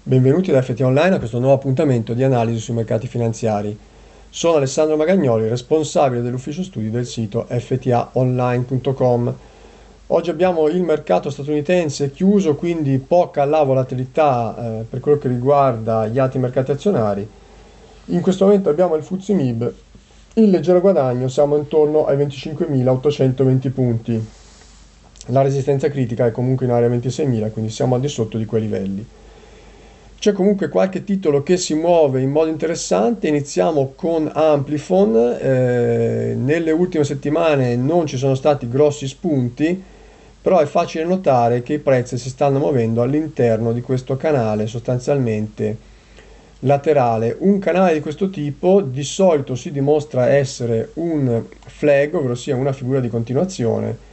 Benvenuti da FT Online a questo nuovo appuntamento di analisi sui mercati finanziari. Sono Alessandro Magagnoli, responsabile dell'ufficio studi del sito ftaonline.com. Oggi abbiamo il mercato statunitense chiuso, quindi poca la volatilità per quello che riguarda gli altri mercati azionari. In questo momento abbiamo il FTSE MIB in leggero guadagno, siamo intorno ai 25.820 punti. La resistenza critica è comunque in area 26.000, quindi siamo al di sotto di quei livelli. C'è comunque qualche titolo che si muove in modo interessante. Iniziamo con Amplifon. Nelle ultime settimane non ci sono stati grossi spunti, però è facile notare che i prezzi si stanno muovendo all'interno di questo canale sostanzialmente laterale. Un canale di questo tipo di solito si dimostra essere un flag, ovvero sia una figura di continuazione,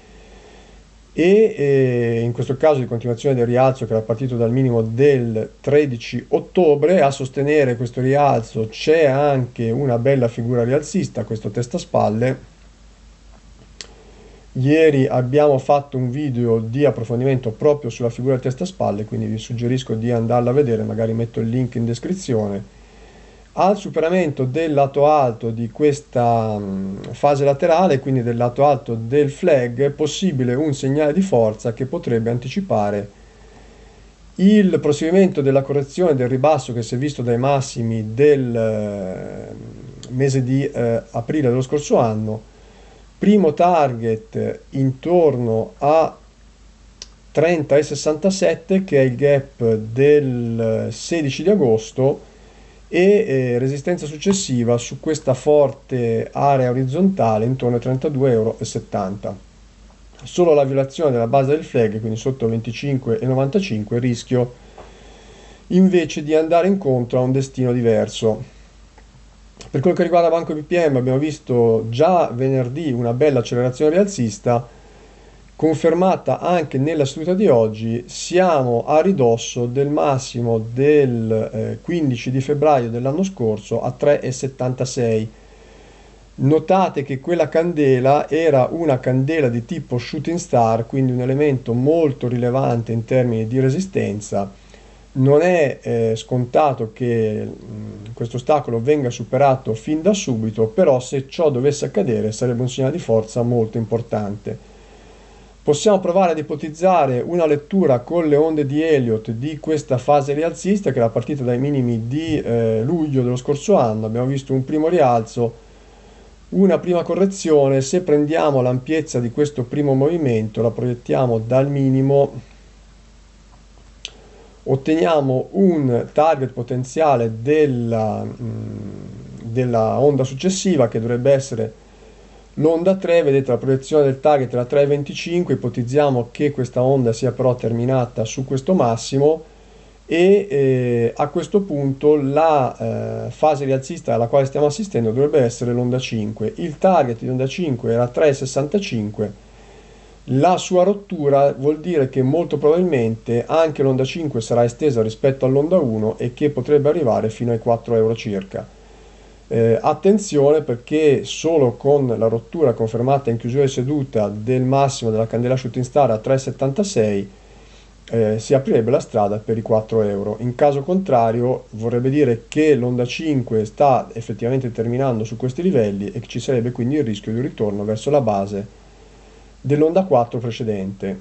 e in questo caso di continuazione del rialzo che era partito dal minimo del 13 ottobre. A sostenere questo rialzo c'è anche una bella figura rialzista, questo testa-spalle. Ieri abbiamo fatto un video di approfondimento proprio sulla figura del testa-spalle, quindi vi suggerisco di andarla a vedere, magari metto il link in descrizione. Al superamento del lato alto di questa fase laterale, quindi del lato alto del flag, è possibile un segnale di forza che potrebbe anticipare il proseguimento della correzione del ribasso che si è visto dai massimi del mese di aprile dello scorso anno. Primo target intorno a 30,67, che è il gap del 16 di agosto, e resistenza successiva su questa forte area orizzontale intorno ai 32,70 euro. Solo la violazione della base del flag, quindi sotto 25,95, rischio invece di andare incontro a un destino diverso. Per quello che riguarda Banco BPM, abbiamo visto già venerdì una bella accelerazione rialzista, confermata anche nella seduta di oggi. Siamo a ridosso del massimo del 15 di febbraio dell'anno scorso a 3,76. Notate che quella candela era una candela di tipo shooting star, quindi un elemento molto rilevante in termini di resistenza. Non è scontato che questo ostacolo venga superato fin da subito, però se ciò dovesse accadere sarebbe un segnale di forza molto importante. Possiamo provare ad ipotizzare una lettura con le onde di Elliott di questa fase rialzista che era partita dai minimi di luglio dello scorso anno. Abbiamo visto un primo rialzo, una prima correzione. Se prendiamo l'ampiezza di questo primo movimento, la proiettiamo dal minimo, otteniamo un target potenziale della onda successiva, che dovrebbe essere l'onda 3. Vedete, la proiezione del target è la 3,25. Ipotizziamo che questa onda sia però terminata su questo massimo, e a questo punto la fase rialzista alla quale stiamo assistendo dovrebbe essere l'onda 5. Il target di onda 5 era 3,65. La sua rottura vuol dire che molto probabilmente anche l'onda 5 sarà estesa rispetto all'onda 1 e che potrebbe arrivare fino ai 4 euro circa. Attenzione, perché solo con la rottura confermata in chiusura di seduta del massimo della candela shooting star a 3,76 si aprirebbe la strada per i 4 euro. In caso contrario vorrebbe dire che l'onda 5 sta effettivamente terminando su questi livelli e che ci sarebbe quindi il rischio di un ritorno verso la base dell'onda 4 precedente.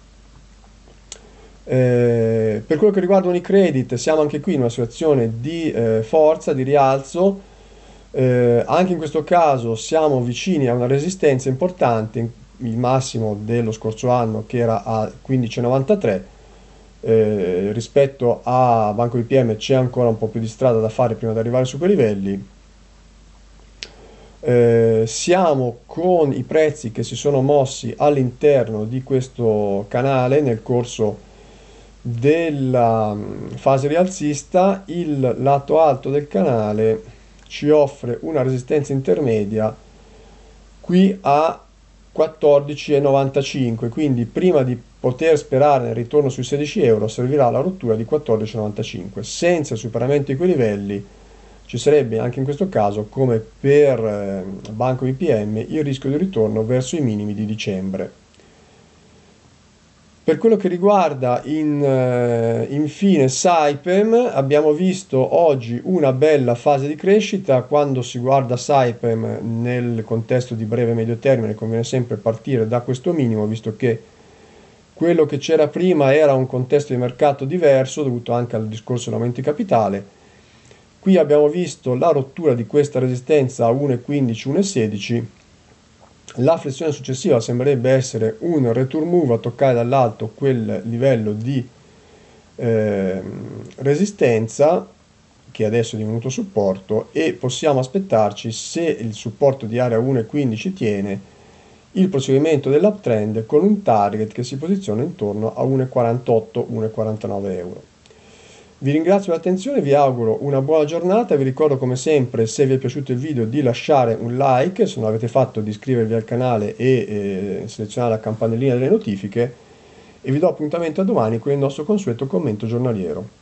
Per quello che riguarda Unicredit, siamo anche qui in una situazione di forza, di rialzo. Anche in questo caso siamo vicini a una resistenza importante, il massimo dello scorso anno che era a 15,93. Rispetto a Banco BPM c'è ancora un po' più di strada da fare prima di arrivare su quei livelli. Siamo con i prezzi che si sono mossi all'interno di questo canale nel corso della fase rialzista. Il lato alto del canale ci offre una resistenza intermedia qui a 14,95, quindi prima di poter sperare nel ritorno sui 16 euro servirà la rottura di 14,95. Senza il superamento di quei livelli ci sarebbe anche in questo caso, come per Banco BPM, il rischio di ritorno verso i minimi di dicembre. Per quello che riguarda infine Saipem, abbiamo visto oggi una bella fase di crescita. Quando si guarda Saipem nel contesto di breve e medio termine conviene sempre partire da questo minimo, visto che quello che c'era prima era un contesto di mercato diverso dovuto anche al discorso dell'aumento di capitale. Qui abbiamo visto la rottura di questa resistenza a 1,15, 1,16. La flessione successiva sembrerebbe essere un return move a toccare dall'alto quel livello di resistenza che adesso è divenuto supporto, e possiamo aspettarci, se il supporto di area 1,15 tiene, il proseguimento dell'uptrend con un target che si posiziona intorno a 1,48, 1,49 euro. Vi ringrazio per l'attenzione, vi auguro una buona giornata. Vi ricordo come sempre, se vi è piaciuto il video, di lasciare un like, se non l'avete fatto di iscrivervi al canale e selezionare la campanellina delle notifiche, e vi do appuntamento a domani con il nostro consueto commento giornaliero.